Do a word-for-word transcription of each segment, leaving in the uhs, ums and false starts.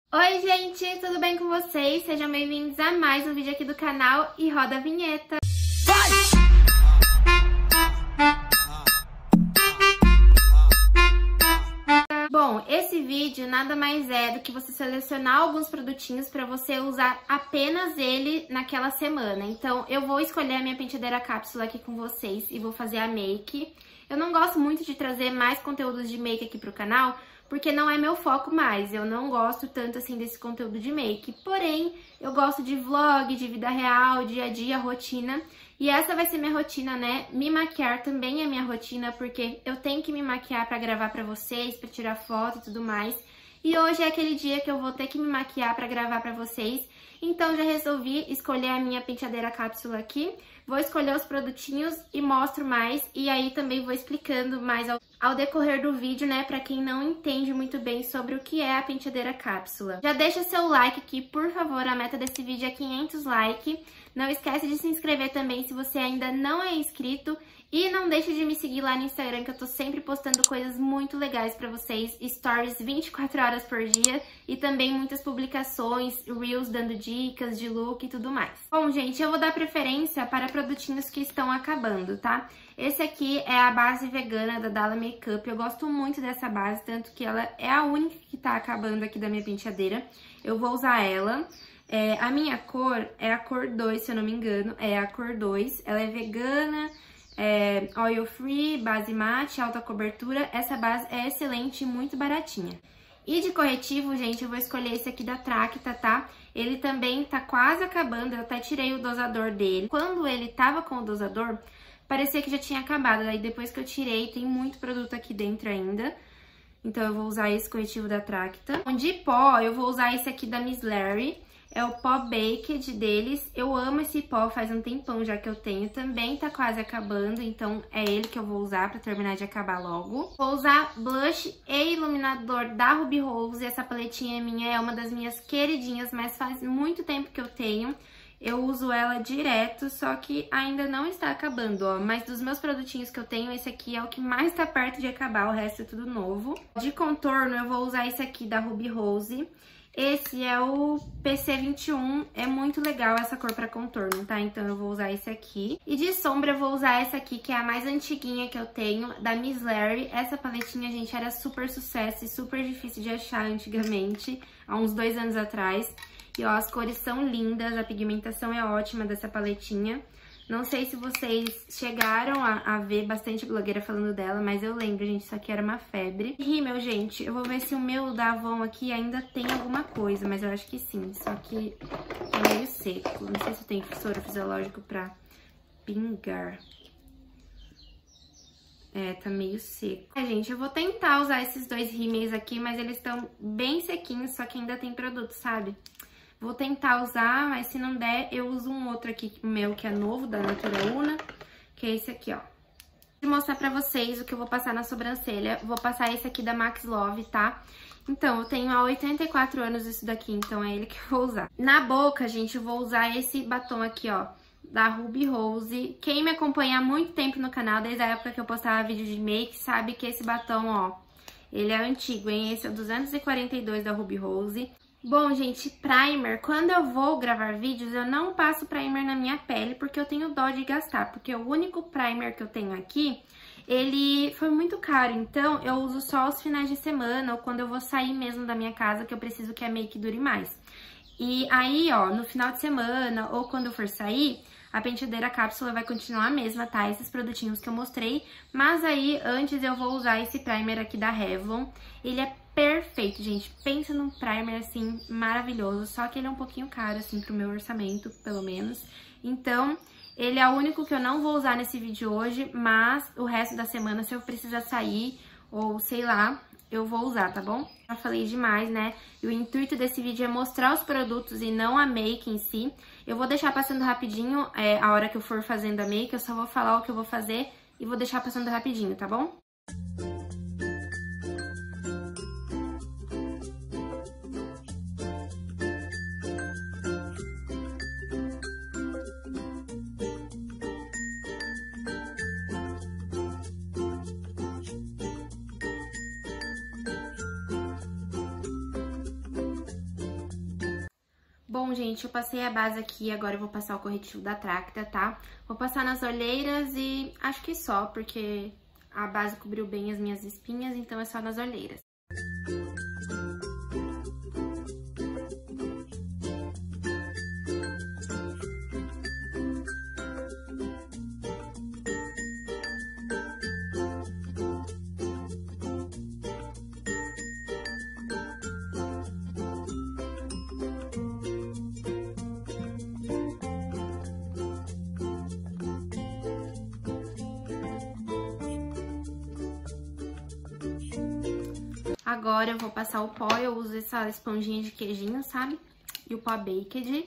Oi gente, tudo bem com vocês? Sejam bem-vindos a mais um vídeo aqui do canal e roda a vinheta. Bom, esse vídeo nada mais é do que você selecionar alguns produtinhos para você usar apenas ele naquela semana. Então, eu vou escolher a minha penteadeira cápsula aqui com vocês e vou fazer a make. Eu não gosto muito de trazer mais conteúdos de make aqui pro canal, porque não é meu foco mais, eu não gosto tanto assim desse conteúdo de make. Porém, eu gosto de vlog, de vida real, dia a dia, rotina. E essa vai ser minha rotina, né? Me maquiar também é minha rotina, porque eu tenho que me maquiar pra gravar pra vocês, pra tirar foto e tudo mais. E hoje é aquele dia que eu vou ter que me maquiar pra gravar pra vocês. Então já resolvi escolher a minha penteadeira cápsula aqui. Vou escolher os produtinhos e mostro mais. E aí também vou explicando mais ao, ao decorrer do vídeo, né? Pra quem não entende muito bem sobre o que é a penteadeira cápsula. Já deixa seu like aqui, por favor. A meta desse vídeo é quinhentos likes. Não esquece de se inscrever também se você ainda não é inscrito. E não deixe de me seguir lá no Instagram, que eu tô sempre postando coisas muito legais pra vocês. Stories vinte e quatro horas por dia e também muitas publicações, reels dando dicas de look e tudo mais. Bom, gente, eu vou dar preferência para produtinhos que estão acabando, tá? Esse aqui é a base vegana da Dalla Makeup. Eu gosto muito dessa base, tanto que ela é a única que tá acabando aqui da minha penteadeira. Eu vou usar ela. É, a minha cor é a cor dois, se eu não me engano. É a cor dois. Ela é vegana... É, oil free, base mate, alta cobertura. Essa base é excelente e muito baratinha. E de corretivo, gente, eu vou escolher esse aqui da Tracta, tá? Ele também tá quase acabando, eu até tirei o dosador dele. Quando ele tava com o dosador, parecia que já tinha acabado. Aí depois que eu tirei, tem muito produto aqui dentro ainda. Então eu vou usar esse corretivo da Tracta. De pó, eu vou usar esse aqui da Miss Larry. É o pó Baked deles. Eu amo esse pó, faz um tempão já que eu tenho. Também tá quase acabando, então é ele que eu vou usar pra terminar de acabar logo. Vou usar blush e iluminador da Ruby Rose. Essa paletinha minha é uma das minhas queridinhas, mas faz muito tempo que eu tenho. Eu uso ela direto, só que ainda não está acabando, ó. Mas dos meus produtinhos que eu tenho, esse aqui é o que mais tá perto de acabar, o resto é tudo novo. De contorno, eu vou usar esse aqui da Ruby Rose. Esse é o P C vinte e um, é muito legal essa cor pra contorno, tá? Então eu vou usar esse aqui. E de sombra eu vou usar essa aqui, que é a mais antiguinha que eu tenho, da Miss Larry. Essa paletinha, gente, era super sucesso e super difícil de achar antigamente, há uns dois anos atrás. E ó, as cores são lindas, a pigmentação é ótima dessa paletinha. Não sei se vocês chegaram a, a ver bastante blogueira falando dela, mas eu lembro, gente, isso aqui era uma febre. Rímel, gente, eu vou ver se o meu da Avon aqui ainda tem alguma coisa, mas eu acho que sim, só que é meio seco. Não sei se tem soro fisiológico pra pingar. É, tá meio seco. É, gente, eu vou tentar usar esses dois rímels aqui, mas eles estão bem sequinhos, só que ainda tem produto, sabe? Vou tentar usar, mas se não der, eu uso um outro aqui, meu, que é novo, da Natura Una, que é esse aqui, ó. Vou mostrar pra vocês o que eu vou passar na sobrancelha. Vou passar esse aqui da Max Love, tá? Então, eu tenho há oitenta e quatro anos isso daqui, então é ele que eu vou usar. Na boca, gente, eu vou usar esse batom aqui, ó, da Ruby Rose. Quem me acompanha há muito tempo no canal, desde a época que eu postava vídeo de make, sabe que esse batom, ó, ele é antigo, hein? Esse é o duzentos e quarenta e dois da Ruby Rose. Bom, gente, primer, quando eu vou gravar vídeos, eu não passo primer na minha pele, porque eu tenho dó de gastar, porque o único primer que eu tenho aqui, ele foi muito caro, então eu uso só aos finais de semana, ou quando eu vou sair mesmo da minha casa, que eu preciso que a make dure mais. E aí, ó, no final de semana, ou quando eu for sair, a penteadeira cápsula vai continuar a mesma, tá? Esses produtinhos que eu mostrei, mas aí, antes eu vou usar esse primer aqui da Revlon. Ele é perfeito, gente. Pensa num primer, assim, maravilhoso, só que ele é um pouquinho caro, assim, pro meu orçamento, pelo menos. Então, ele é o único que eu não vou usar nesse vídeo hoje, mas o resto da semana, se eu precisar sair, ou sei lá, eu vou usar, tá bom? Já falei demais, né? E o intuito desse vídeo é mostrar os produtos e não a make em si. Eu vou deixar passando rapidinho é, a hora que eu for fazendo a make, eu só vou falar o que eu vou fazer e vou deixar passando rapidinho, tá bom? Bom, gente, eu passei a base aqui, agora eu vou passar o corretivo da Tracta, tá? Vou passar nas olheiras e acho que só, porque a base cobriu bem as minhas espinhas, então é só nas olheiras. Agora eu vou passar o pó, eu uso essa esponjinha de queijinho, sabe? E o pó baked.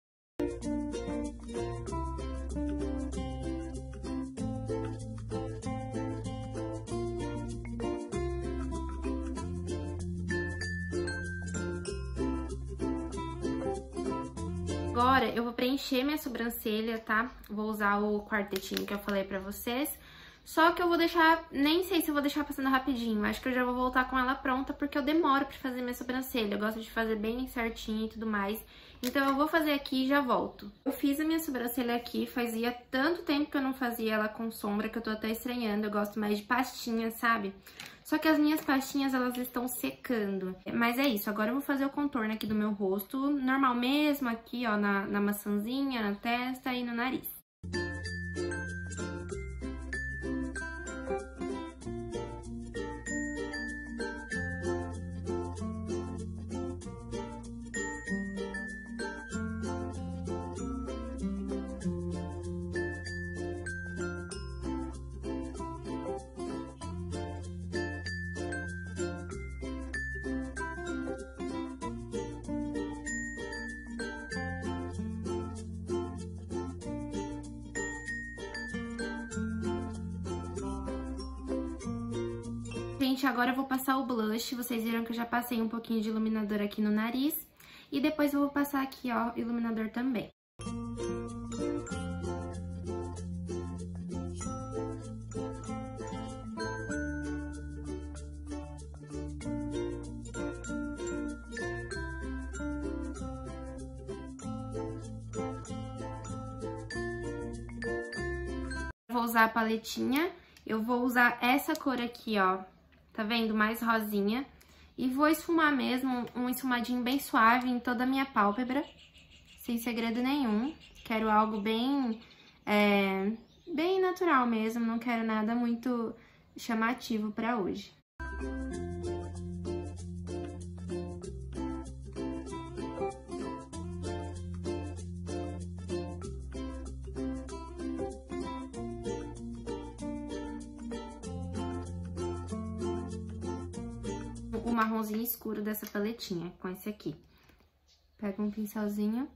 Agora eu vou preencher minha sobrancelha, tá? Vou usar o quartetinho que eu falei pra vocês. Só que eu vou deixar, nem sei se eu vou deixar passando rapidinho, acho que eu já vou voltar com ela pronta, porque eu demoro pra fazer minha sobrancelha, eu gosto de fazer bem certinho e tudo mais. Então eu vou fazer aqui e já volto. Eu fiz a minha sobrancelha aqui, fazia tanto tempo que eu não fazia ela com sombra, que eu tô até estranhando, eu gosto mais de pastinha, sabe? Só que as minhas pastinhas, elas estão secando. Mas é isso, agora eu vou fazer o contorno aqui do meu rosto, normal mesmo, aqui ó, na, na maçãzinha, na testa e no nariz. Gente, agora eu vou passar o blush, vocês viram que eu já passei um pouquinho de iluminador aqui no nariz. E depois eu vou passar aqui, ó, iluminador também. Vou usar a paletinha, eu vou usar essa cor aqui, ó. Tá vendo? Mais rosinha. E vou esfumar mesmo, um esfumadinho bem suave em toda a minha pálpebra. Sem segredo nenhum. Quero algo bem, é, bem natural mesmo. Não quero nada muito chamativo pra hoje. O marronzinho escuro dessa paletinha, com esse aqui. Pega um pincelzinho.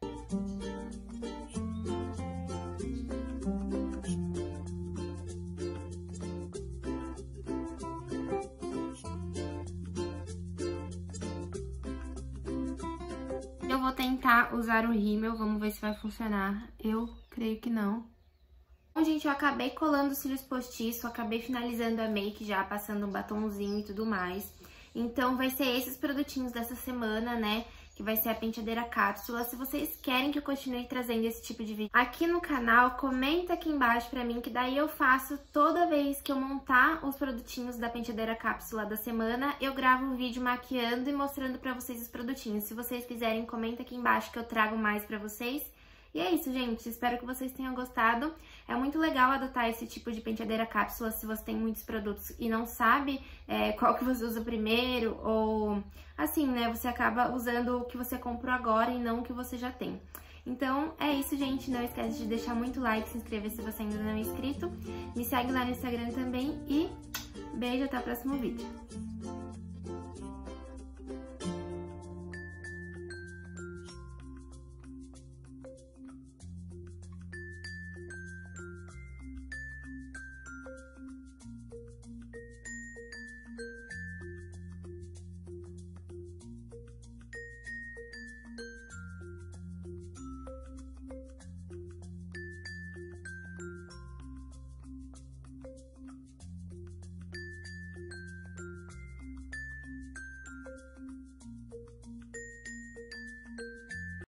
Eu vou tentar usar o rímel, vamos ver se vai funcionar. Eu creio que não. Bom, gente, eu acabei colando os cílios postiços, acabei finalizando a make já, passando um batonzinho e tudo mais. Então, vai ser esses produtinhos dessa semana, né? Que vai ser a penteadeira cápsula. Se vocês querem que eu continue trazendo esse tipo de vídeo aqui no canal, comenta aqui embaixo pra mim, que daí eu faço toda vez que eu montar os produtinhos da penteadeira cápsula da semana, eu gravo um vídeo maquiando e mostrando pra vocês os produtinhos. Se vocês quiserem, comenta aqui embaixo que eu trago mais pra vocês. E é isso, gente. Espero que vocês tenham gostado. É muito legal adotar esse tipo de penteadeira cápsula se você tem muitos produtos e não sabe é, qual que você usa primeiro, ou assim, né? Você acaba usando o que você comprou agora e não o que você já tem. Então, é isso, gente. Não esquece de deixar muito like, se inscrever se você ainda não é inscrito. Me segue lá no Instagram também e beijo, até o próximo vídeo.